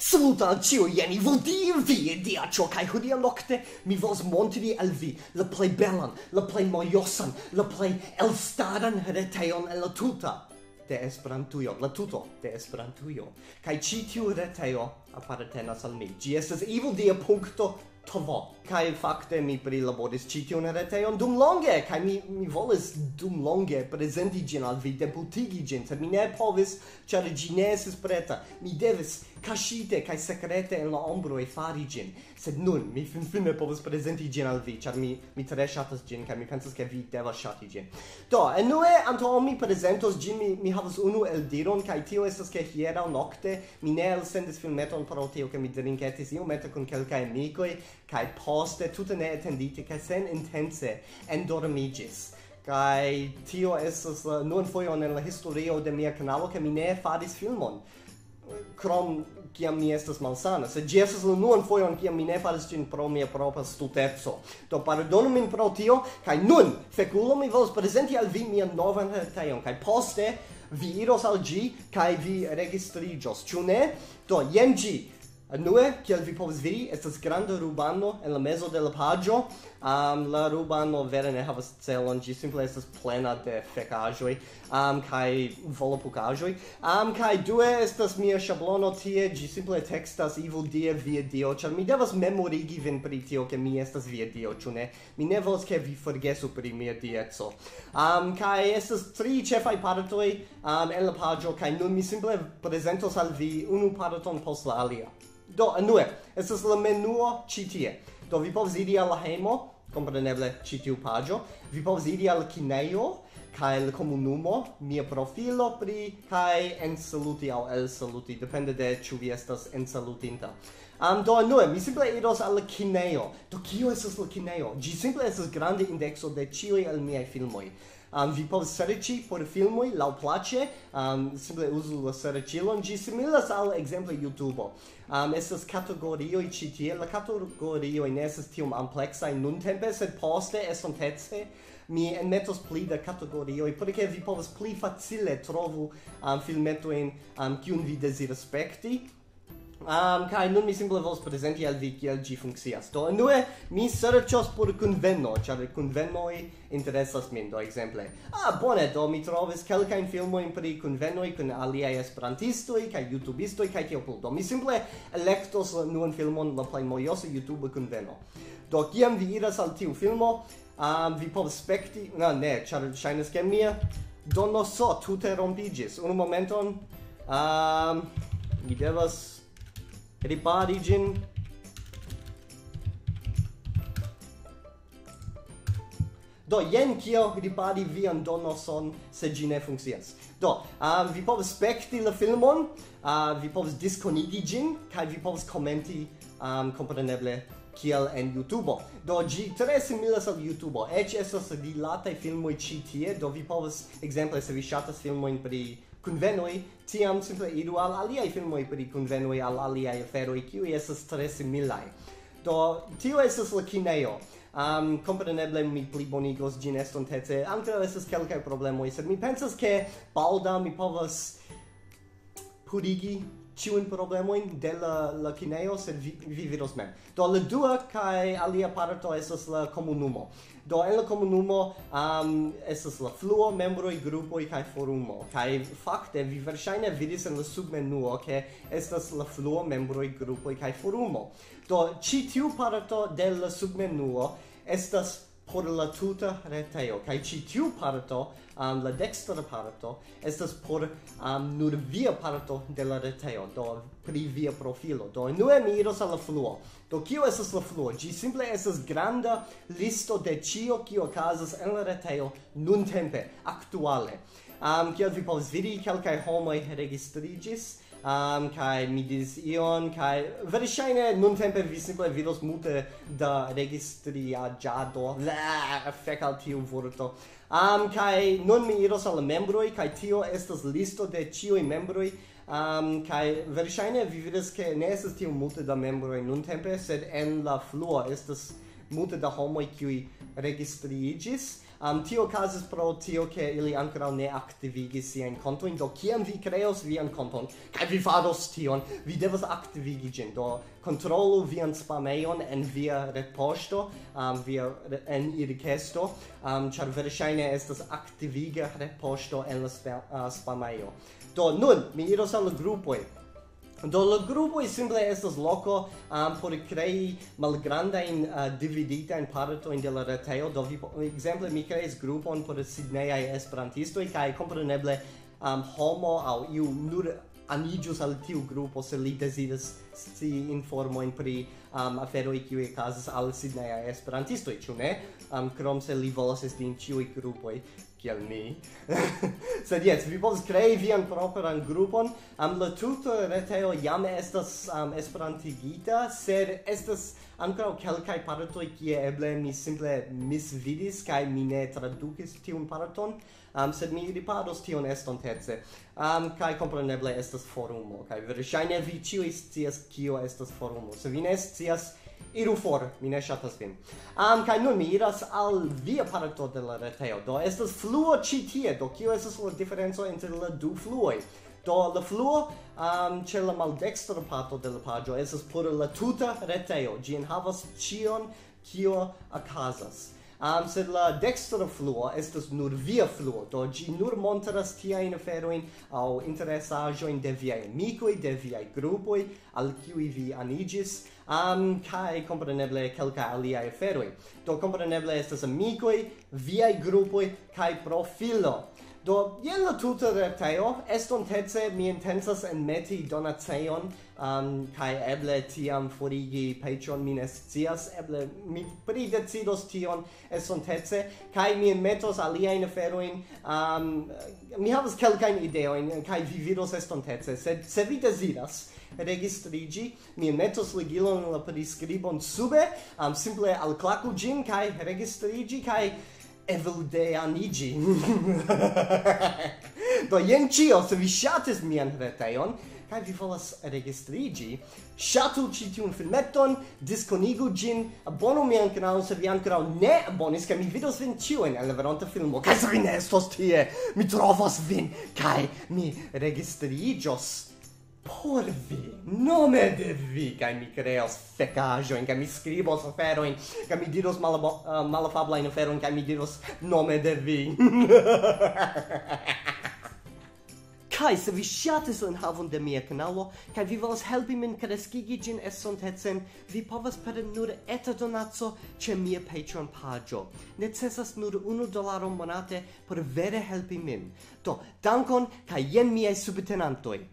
Saluton ciu, Jenny, vi dia ciò kai hodia nocte mi vos montri al vi la play bellan, la play mojosan, la play elstaran retejon en la tuta de Esperantujo, la tuto de Esperantujo. Kai ci tiu retejo apartenas al mi. Gi estas evildia.tv. Kai fakte mi prilaboris ci tiun retejon dum longe, kai mi volis dum longe prezenti gin al vi, debutigi gin, sed mi ne povis, ĉar gi ne estis preta. Mi devis kaŝite kaj sekrete en la ombroj fari gin. Sed nun mi finfine povas prezenti gin al vi, ĉar mi tre ŝatas gin, kaj mi pensas ke vi devas ŝati gin. Do, enue antaŭ mi prezentos gin, mi havas unu eldiron, kaj tio estas ke hieraŭ nokte mi ne elsendis filmeton pro tio ke mi drinketis iomete kun kelkaj amikoj, kaj poste tute ne etendite kaj sen intense endormigis. Kaj tio estas nuan fojon en la historio de mia kanalo ke mi ne faris filmon. Krom kiam mi estas malsana, sed ĝi estas la nuan fojon kiam mi ne faris ĝin pro mia propra stulteco. Do pardonu min pro tio, kaj nun, fekulo, mi volas prezenti al vi mian novan retejon, kaj poste vi iros al ĝi kaj vi registriĝos, ĉu ne? Do jen ĝi. Nue, kiel vi povas vidi, estas granda rubano en la mezo de la paĝo. La rubano vere ne havas celon, ĝi simple estas plena de fekaĵoj kaj volopukaĵoj. Kaj due estas mia ŝablono tie, ĝi simple tekstas evildie via dio, ĉar mi devas memorigi vin pri tio, ke mi estas via dio, ĉu ne? Mi ne volas, ke vi forgesu pri mia dieco. Kaj estas tri ĉefaj partoj en la paĝo, kaj nun mi simple prezentos al vi unu parton post la alia. Do, anue, estas la menuo ci tie. Do, vi povas iri al la hejmo, kompreneble ci tiu paĝo. Vi povas iri al kinejo kaj la komunumo, mia profilo pri kaj ensaluti aŭ elsaluti, depende de ĉu vi estas ensalutinta. Do, anue, mi simple iros al la kinejo. Do, kio estas la kinejo? Ĝi simple estas granda indekso de ĉiuj el miaj filmoj. Vi povas serĉi por filmoj laŭplaĉe, simple uzu la serĉilon, ĝi similas al ekzemple YouTube. Estas kategorioj ĉi tie, la kategorioj ne estas tiom ampleksaj nuntempe, sed poste estontece mi enmetos pli da kategorioj, por ke vi povas pli facile trovu filmetojn kiun vi deziras spekti. Kaj nun mi simple volas prezenti al vi kiel ĝi funkcias. Do, unue mi serĉos por kunveno, ĉar kunvenoj interesas min, do ekzemple. Bone, do mi trovis kelkajn filmojn pri kunvenoj kun aliaj esperantistoj kaj jutubistoj kaj tio plu. Do, mi simple elektos la nuan filmon, la plej mojosa YouTube kunveno. Do, kiam vi iras al tiu filmo, vi povas spekti, ne, ĉar ŝajnas ke mia donoso tute rompiĝis. Unu momenton, mi devas ripari ĝin. Do, jen kiel ripari vian donoson se ĝi ne funkcias. Do, vi povas spekti la filmon, vi povas diskonigi ĝin, kaj vi povas komenti, kompreneble, kiel en YouTube. Do, ĝi tre similas al YouTube. Eĉ estas rilataj filmoj ĉi tie, do vi povas, ekzemple, se vi ŝatas filmojn pri kunvenoj, tiam simple iru al aliaj filmoj pri kunvenoj, al aliaj aferoj, kiuj estas tre similaj. Do, tio estas la kinejo. Kompreneble mi plibonigos ĝin estontece, ankaŭ estas kelkaj problemoj, sed mi pensas ke baldaŭ mi povas purigi ĉiujn problemojn de la kinejo, sed vi vidos mem. Do, la dua kaj alia parto estas la komunumo. Do, en la komunumo estas la fluo, membroj, grupoj kaj forumo. Kaj fakte vi verŝajne vidis en la submenuo ke estas la fluo, membroj, grupoj kaj forumo. Do, ĉi tiu parto de la submenuo estas por la tuta retejo, kaj ĉi tiu parto, la dekstra parto, estas por nur via parto de la retejo, do pri via profilo. Do, nue mi iros al la fluo. Do, kio estas la fluo? Ĝi simple estas granda listo de ĉio kio okazas en la retejo nuntempe, aktuale. Kiel vi povas vidi, kelkaj homoj registriĝis, kaj mi diris ion, kaj verŝajne nuntempe vi simple vidos multe da registriaĵado, fek al tiu vorto. Kaj nun mi iros al la membroj, kaj tio estas listo de ĉiuj membroj, kaj verŝajne vi vidas ke ne estas tiom multe da membroj nuntempe, sed en la fluo estas multe da homoj kiuj registriiĝis. Tio okazas pro tio ke ili ankoraŭ ne aktivigis siajn kontojn, do kiam vi kreos vian konton kaj vi faros tion, vi devas aktivigi ĝin. Do kontrolu vian spamejon en via retpoŝto, en irikesto, ĉar verŝajne estas aktiviga retpoŝto en la spamejo. Do nun mi iros al la grupoj. Do la grupoj simple estas loko por krei malgrandajn dividitajn partojn de la retejo. Do ekzemple mi kreis grupon por sidneaj esperantistoj kaj kompreneble homo aŭ iu nur aniĝus al tiu grupo se li deziras scii informojn pri aferoj kiuj okazas al sidneaj esperantistoj, ĉu ne? Krom se li volas esti en ĉiuj grupoj. Kiel mi. Sed yes, vi povas krei vian propran grupon. La tuta retejo jam estas esperantigita, sed estas ankaŭ kelkaj partoj kie eble mi simple misvidis kaj mi ne tradukis tiun parton, sed mi riparos tion estontece. Kaj kompreneble estas forumo, kaj verŝajne vi ĉiuj scias kio estas forumo. Se vi ne scias, iru for, mi ne ŝatas vin. Kaj nun mi iras al via parto de la retejo. Do estas fluo ĉi tie. Do kio estas la diferenco inter la du fluoj? Do la fluo ĉe la maldekstra parto de la paĝo estas por la tuta retejo. Ĝi enhavas ĉion kio okazas. Sed la dekstra fluo estas nur via fluo, do ĝi nur montras tiajn aferojn aŭ interesaĵojn de viaj amikoj, de viaj grupoj, al kiuj vi aniĝis, kaj kompreneble kelkaj aliaj aferoj. Do kompreneble estas amikoj, viaj grupoj kaj profilo. Do jen la tuta retejo, estontece mi intencas enmeti donacejon, kaj eble tiam forigi Patreon, mi ne scias, eble mi pridecidos tion estontece, kaj mi enmetos aliajn aferojn, mi havas kelkajn ideojn, kaj vi vidos estontece, sed se vi deziras registrigi, mi enmetos ligilon en la priskribon sube, simple alklaku ĝin kaj registrigi, kaj evoludeanigi. Do jen ĉio, se vi ŝatis mian retejon kaj vi volas registrigi, ŝatu ĉi tiun filmeton, diskonigu ĝin, abonu mian kanalon se vi ankoraŭ ne abonis, kaj mi vidos vin ĉiujn en la veronta filmo. Kaj se vi ne estos tie, mi trovos vin kaj mi registriĝos por vi, nome de vi, kaj mi kreos fekaĵojn, kaj mi skribos aferojn, kaj mi diros malafablajn aferojn, kaj mi diros nome de vi. Kaj se vi ŝatis la enhavon de mia kanalo, kaj vi volas helpi min kreskigi ĝin estontecen, vi povas per nur eta donaco ĉe mia Patreon paĝo. Necesas nur $1 monate por vere helpi min. Do, dankon kaj jen miaj subtenantoj.